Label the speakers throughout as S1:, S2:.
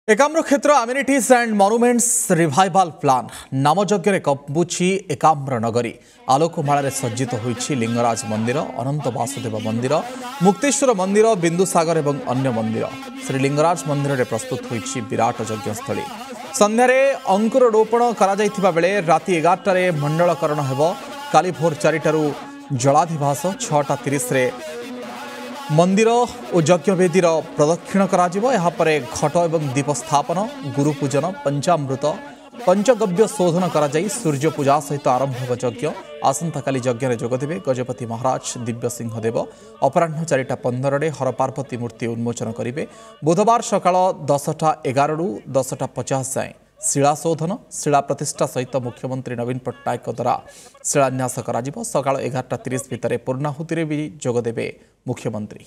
S1: Ekamra Kshetra amenities and monuments revival plan नामयज्ञ कंबुची एकाम्र नगरी आलोकमाल सज्जित होइछि लिंगराज मंदिर अनंत वासुदेव मंदिर मुक्तेश्वर मंदिर बिंदुसागर और अन्य मंदिर श्रीलिंगराज मंदिर में प्रस्तुत होइछि विराट यज्ञस्थली संध्यारे अंकुरोपण करा बेले राति 11 मंडलकरण हेबो काली भोर 4 जलाधिवास 6:30 मंदिर और यज्ञवेदी प्रदक्षिण कर घट और दीप स्थापन गुरुपूजन पंचामृत पंचगव्य शोधन कर सूर्य पूजा सहित आरंभ यज्ञ आसंता काली यज्ञ में जोगदेवे गजपति महाराज दिव्य सिंहदेव अपराह 4:15 हर पार्वती मूर्ति उन्मोचन करेंगे बुधवार सकाल 10:11 ରୁ 10:50 जाए शिलाशोधन शिला प्रतिष्ठा सहित मुख्यमंत्री नवीन पट्टनायक द्वारा शिलान्यास करा सकाल 11:30 भितर पूर्णाहुति भी जोगदेवे मुख्यमंत्री।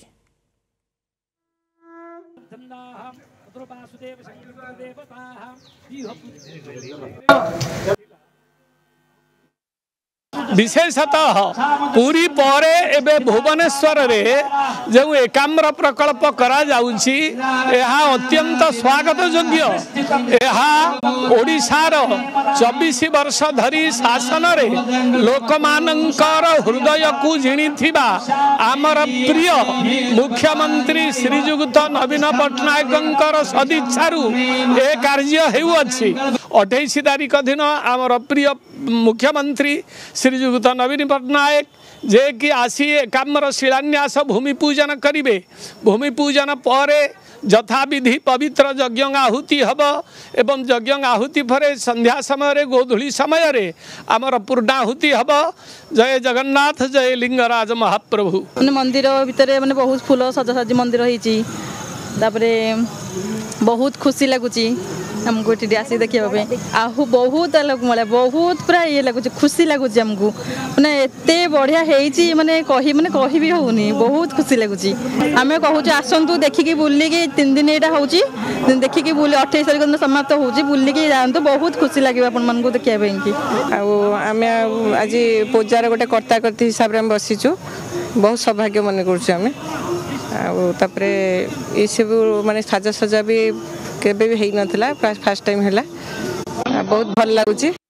S2: विशेषतः पूरी परे एबे भुवनेश्वर रे जो एकाम्र प्रकल्प करा जाउछि एहा अत्यंत स्वागत योग्य। एहा ओडिशार 24 वर्ष धरी शासन रे लोकमानंकर हृदय को जिणिथिबा आमर प्रिय मुख्यमंत्री श्रीजुक्त नवीन पट्टनायकंकर सदिच्छारु ए कार्य हेउछि। 28 तारिख दिन आमर प्रिय मुख्यमंत्री श्रीजुक्त नवीन पट्टनायक जे कि आसी एकाम्र शिलान्यास भूमि पूजन करिवे। भूमि पूजन पर यथाविधि पवित्र यज्ञ आहुति हब एवं यज्ञ आहुति पर संध्या समय गोधूली समय आमर पूर्णाहुति हब। जय जगन्नाथ जय लिंगराज महाप्रभु।
S3: मंदिर भितर माने बहुत फूल सजासजी मंदिर होइछि तापरे बहुत खुशी लगुची हमको ये आसी देखा आहु बहुत आलोक मिले बहुत पूरा ये लगुच खुशी लगुच आमको मैंने एत बढ़िया माने कही भी होनी बहुत खुशी लगुच आम कहूँ आसतु देखिकी बुलिकी 3 दिन यहाँ हो देखिकी बुले 28 तारिख दिन समाप्त हो बुलिकी जातु बहुत खुशी लगे आपण देखा
S4: आम आज पूजार गोटे कर्ताकर्ती हिसाब से बसीचु बहुत सौभाग्य मन कर ये सब माने साजसजा भी केबे भी हेई नथिला फास्ट टाइम हैला बहुत भल लागुची।